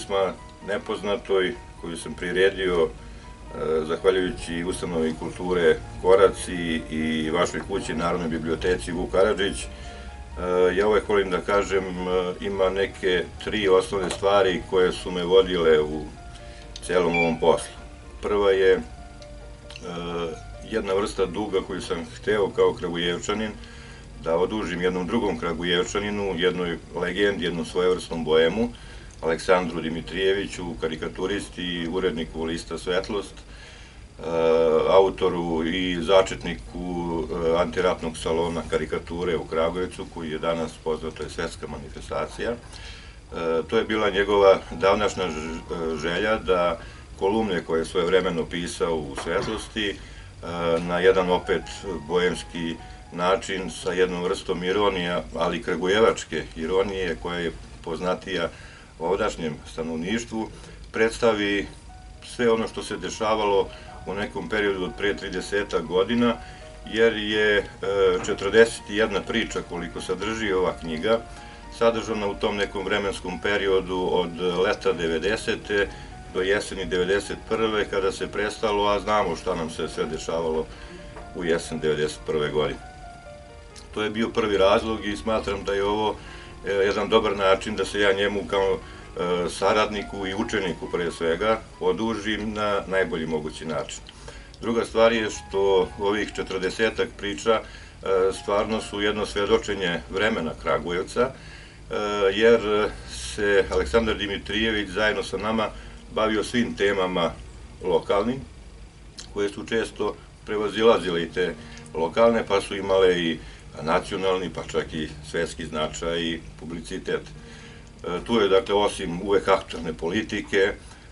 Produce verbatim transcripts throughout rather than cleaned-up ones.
pesma nepoznatoj koju sam priredio zahvaljujući Ustanovi kulture Koraci i vašoj kući, Narodnoj biblioteci Vuk Karadžić. Ja uvek volim da kažem, ima neke tri osnovne stvari koje su me vodile u celom ovom poslu. Prva je jedna vrsta duga koju sam hteo kao Kragujevčanin da odužim jednom drugom Kragujevčaninu, jednoj legendi, jednom svojevrsnom boemu, Aleksandru Dimitrijeviću, karikaturisti i uredniku lista Svetlost, autoru i začetniku antiratnog salona karikature u Kragujevcu, koji je danas poznato je svetska manifestacija. To je bila njegova davnašnja želja da kolumne koje je svojevremeno pisao u Svetlosti na jedan opet boemski način sa jednom vrstom ironija, ali kragujevačke ironije koja je poznatija ovdašnjem stanovništvu, predstavi sve ono što se dešavalo u nekom periodu od pre trideset godina, jer je četrdeset jedna priča koliko sadrži ova knjiga sadržana u tom nekom vremenskom periodu od leta devedesete do jeseni devedeset prve kada se prestalo, a znamo šta nam se sve dešavalo u jesen devedeset prve godine. To je bio prvi razlog i smatram da je ovo jedan dobar način da se ja njemu kao saradniku i učeniku pre svega odužim na najbolji mogući način. Druga stvar je što ovih četrdesetak priča stvarno su jedno svedočenje vremena Kragujevca, jer se Aleksandar Dimitrijević zajedno sa nama bavio svim temama lokalnim, koje su često prevazilazile i te lokalne, pa su imale i nacionalni, pa čak i svetski značaj i publicitet. Tu je, dakle, osim uvek aktualne politike,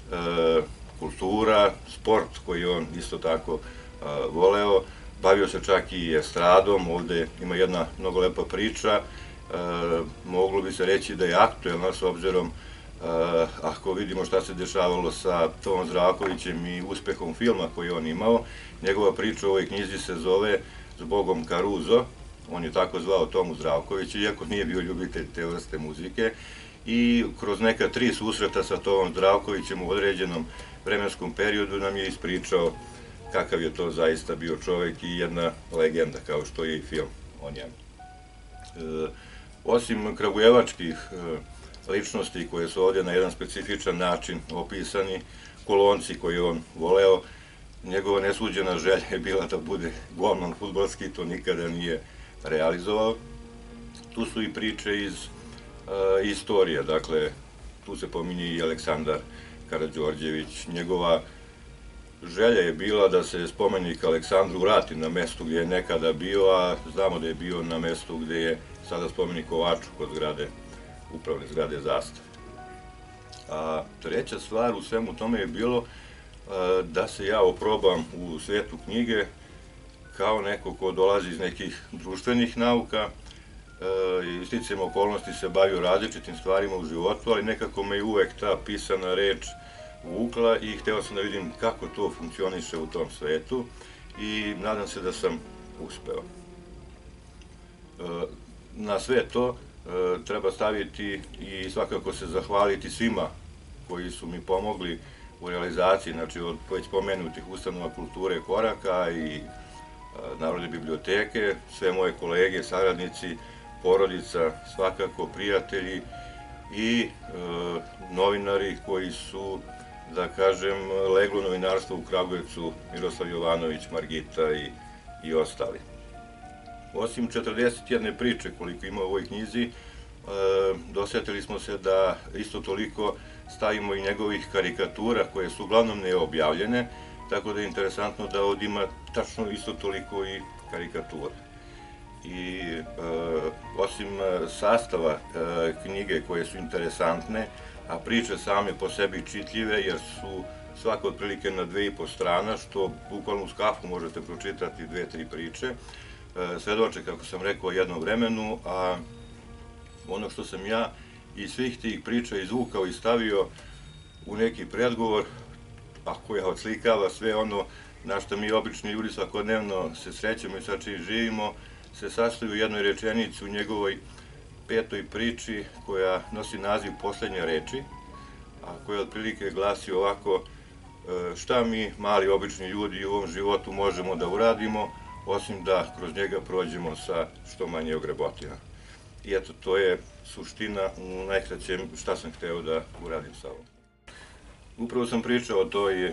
kultura, sport koji on isto tako voleo, bavio se čak i estradom. Ovde ima jedna mnogo lepa priča, moglo bi se reći da je aktuelna s obzirom ako vidimo šta se dešavalo sa Tomom Zdravkovićem i uspehom filma koji je on imao. Njegova priča u ovoj knjizi se zove Zbogom Karuzo, on je tako zvao Tomu Zdravkovića, iako nije bio ljubitelj te vrste muzike, i kroz neka tri susreta sa Tomom Zdravkovićem u određenom vremenskom periodu nam je ispričao kakav je to zaista bio čovek i jedna legenda, kao što je i film o njemu. Osim kragujevačkih ličnosti koje su ovdje na jedan specifičan način opisani, kolonci koje on voleo, njegova nesuđena želja je bila da bude golman fudbalski, to nikada nije realizovao. Tu su i priče iz istorije, dakle, tu se pominje i Aleksandar Karađorđević. Njegova želja je bila da se spomenik Aleksandru vrati na mestu gdje je nekada bio, a znamo da je bio na mestu gdje je sada spomenik Kovaču kod zgrade, upravne zgrade Zastave. A treća stvar u svemu tome je bilo da se ja oprobam u svetu knjige kao neko ko dolazi iz nekih društvenih nauka, i sticajem okolnosti se bavio različitim stvarima u životu, ali nekako me i uvek ta pisana reč vukla i hteo sam da vidim kako to funkcioniše u tom svetu i nadam se da sam uspeo. Na sve to treba staviti i svakako se zahvaliti svima koji su mi pomogli u realizaciji, znači od već pomenutih ustanova kulture Koraka i Narodne biblioteke, sve moje kolege, saradnici, porodica, svakako prijatelji i novinari koji su, da kažem, leglo novinarstvo u Kragujevcu, Miroslav Jovanović, Margita i ostali. Osim četrdeset jedne priče koliko ima u ovoj knjizi, dosetili smo se da isto toliko stavimo i njegovih karikatura koje su uglavnom neobjavljene, tako da je interesantno da ovdje ima tačno isto toliko i karikatura. I osim sastava knjige koje su interesantne, a priče same po sebi čitljive jer su svaka otprilike na dve i po strana, što bukvalno uz kafu možete pročitati dve, tri priče, svedoče, kako sam rekao, jednom vremenu, a ono što sam ja iz svih tih priča izvukao i stavio u neki predgovor, a koja odslikava sve ono na što mi obični ljudi svakodnevno se srećemo i sa čim živimo, se sastoji u jednoj rečenici u njegovoj petoj priči koja nosi naziv Poslednje reči, a koji otprilike glasi ovako: šta mi, mali obični ljudi, u ovom životu možemo da uradimo, osim da kroz njega prođemo sa što manje ogrebotina. I eto, to je suština u najkraćem šta sam hteo da uradim sa ovom. Upravo sam pričao o toj,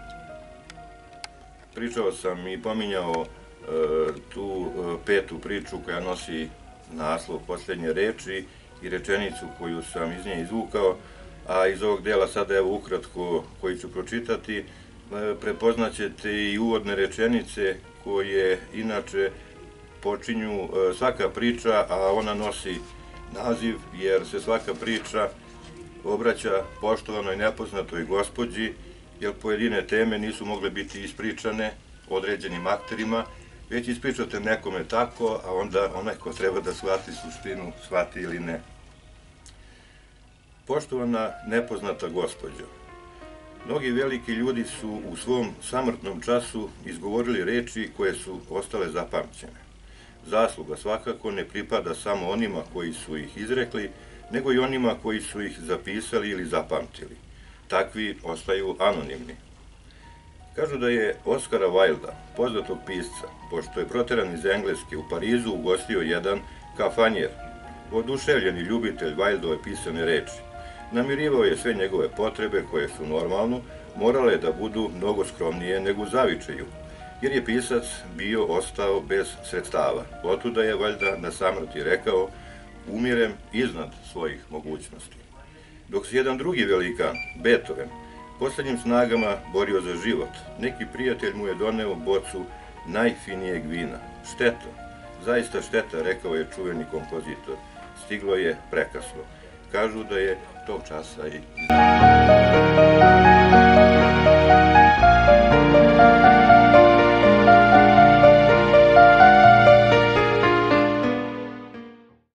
pričao sam i pominjao tu petu priču koja nosi naslov Poslednje reči i rečenicu koju sam iz nje izvukao, a iz ovog dela sada evo ukratko koji ću pročitati, prepoznaćete i uvodne rečenice koje inače počinju svaka priča, a ona nosi naziv jer se svaka priča obraća poštovanoj nepoznatoj gospođi, jer pojedine teme nisu mogle biti ispričane određenim akterima, već ispričate nekome tako, a onda onaj ko treba da shvati suštinu, shvati ili ne. Poštovana nepoznata gospođo, mnogi veliki ljudi su u svom samrtnom času izgovorili reči koje su ostale zapamćene. Zasluga svakako ne pripada samo onima koji su ih izrekli, nego i onima koji su ih zapisali ili zapamtili. Takvi ostaju anonimni. Kažu da je Oskara Wilda, poznatog pisca, pošto je proteran iz Engleske, u Parizu ugostio jedan kafanjer, oduševljeni ljubitelj Wildove pisane reči. Namirivao je sve njegove potrebe, koje su normalno morale da budu mnogo skromnije nego u zavičaju, jer je pisac bio ostao bez sredstava. Otuda je valjda na samrti rekao: umirem iznad svojih mogućnosti. Dok se jedan drugi velikan, Beethoven, poslednjim snagama borio za život, neki prijatelj mu je doneo bocu najfinijeg vina. Šteta, zaista šteta, rekao je čuveni kompozitor. Stiglo je prekasno. Kažu da je tog časa i